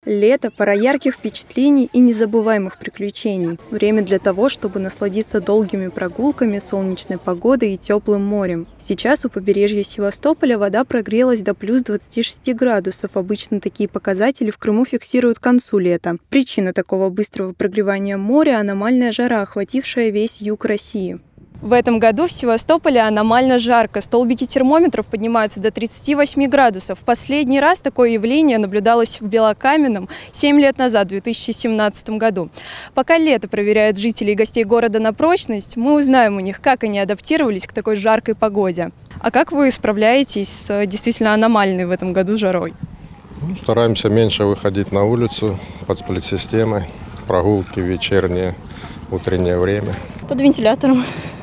Лето – пора ярких впечатлений и незабываемых приключений. Время для того, чтобы насладиться долгими прогулками, солнечной погодой и теплым морем. Сейчас у побережья Севастополя вода прогрелась до плюс 26 градусов. Обычно такие показатели в Крыму фиксируют к концу лета. Причина такого быстрого прогревания моря – аномальная жара, охватившая весь юг России. В этом году в Севастополе аномально жарко. Столбики термометров поднимаются до 38 градусов. Последний раз такое явление наблюдалось в Белокаменном 7 лет назад, в 2017 году. Пока лето проверяет жителей и гостей города на прочность, мы узнаем у них, как они адаптировались к такой жаркой погоде. А как вы справляетесь с действительно аномальной в этом году жарой? Стараемся меньше выходить на улицу под сплит-системой, прогулки вечернее, утреннее время. Под вентилятором.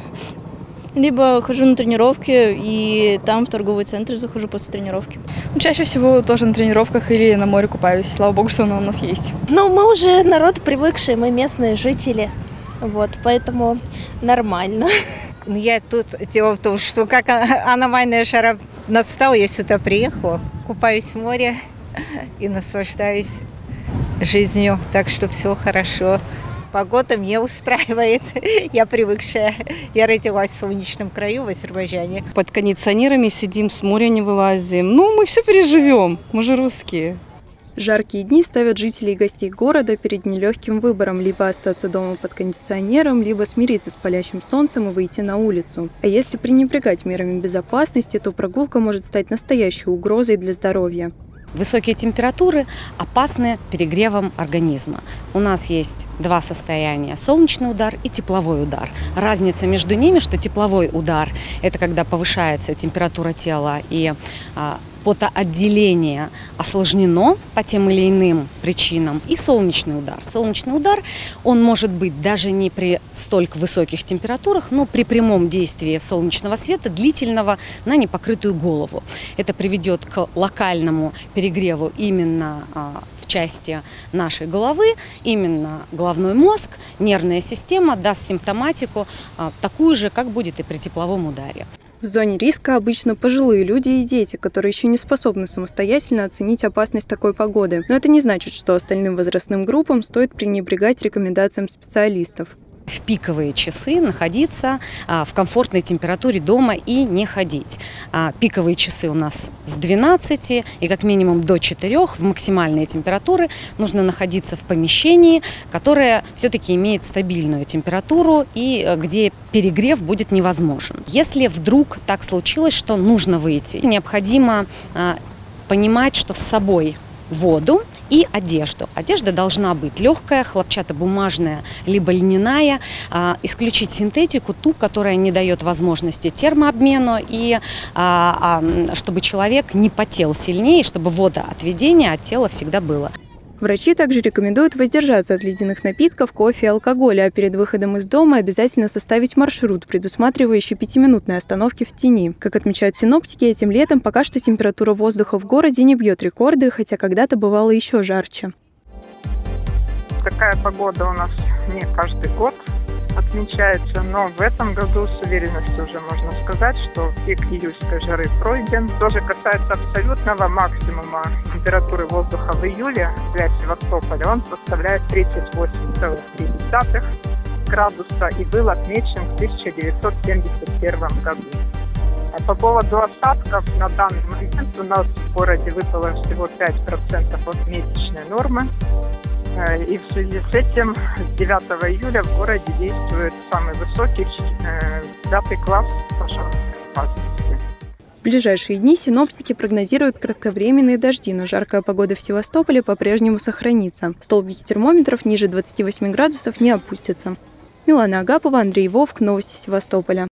Либо хожу на тренировки и там в торговый центр захожу после тренировки. Чаще всего тоже на тренировках или на море купаюсь. Слава богу, что оно у нас есть. Ну, мы уже народ привыкший, мы местные жители. Вот, поэтому нормально. Я тут, дело в том, что как аномальная жара настала, я сюда приехала, купаюсь в море и наслаждаюсь жизнью, так что все хорошо. Погода меня устраивает, я привыкшая. Я родилась в солнечном краю в Азербайджане. Под кондиционерами сидим, с моря не вылазим. Ну, мы все переживем, мы же русские. Жаркие дни ставят жителей и гостей города перед нелегким выбором: либо остаться дома под кондиционером, либо смириться с палящим солнцем и выйти на улицу. А если пренебрегать мерами безопасности, то прогулка может стать настоящей угрозой для здоровья. Высокие температуры опасны перегревом организма. У нас есть два состояния – солнечный удар и тепловой удар. Разница между ними, что тепловой удар – это когда повышается температура тела и потоотделение осложнено по тем или иным причинам, и солнечный удар. Солнечный удар, он может быть даже не при столь высоких температурах, но при прямом действии солнечного света, длительного, на непокрытую голову. Это приведет к локальному перегреву именно в части нашей головы, именно головной мозг, нервная система даст симптоматику такую же, как будет и при тепловом ударе. В зоне риска обычно пожилые люди и дети, которые еще не способны самостоятельно оценить опасность такой погоды. Но это не значит, что остальным возрастным группам стоит пренебрегать рекомендациям специалистов. В пиковые часы находиться в комфортной температуре дома и не ходить. Пиковые часы у нас с 12 и как минимум до 4 в максимальные температуры нужно находиться в помещении, которое все-таки имеет стабильную температуру и где перегрев будет невозможен. Если вдруг так случилось, что нужно выйти, необходимо понимать, что с собой воду и одежду. Одежда должна быть легкая, хлопчатобумажная, либо льняная. Исключить синтетику, ту, которая не дает возможности термообмену, и чтобы человек не потел сильнее, чтобы водоотведение от тела всегда было. Врачи также рекомендуют воздержаться от ледяных напитков, кофе и алкоголя, а перед выходом из дома обязательно составить маршрут, предусматривающий 5-минутные остановки в тени. Как отмечают синоптики, этим летом пока что температура воздуха в городе не бьет рекорды, хотя когда-то бывало еще жарче. Такая погода у нас не каждый год отмечается, но в этом году с уверенностью уже можно сказать, что пик июльской жары пройден. То же касается абсолютного максимума температуры воздуха в июле для Севастополя. Он составляет 38,3 градуса и был отмечен в 1971 году. А по поводу осадков, на данный момент у нас в городе выпало всего 5% от месячной нормы. И в связи с этим с 9 июля в городе действует самый высокий 5 класс пожарной опасности. В ближайшие дни синоптики прогнозируют кратковременные дожди, но жаркая погода в Севастополе по-прежнему сохранится. Столбики термометров ниже 28 градусов не опустятся. Милана Агапова, Андрей Вовк, новости Севастополя.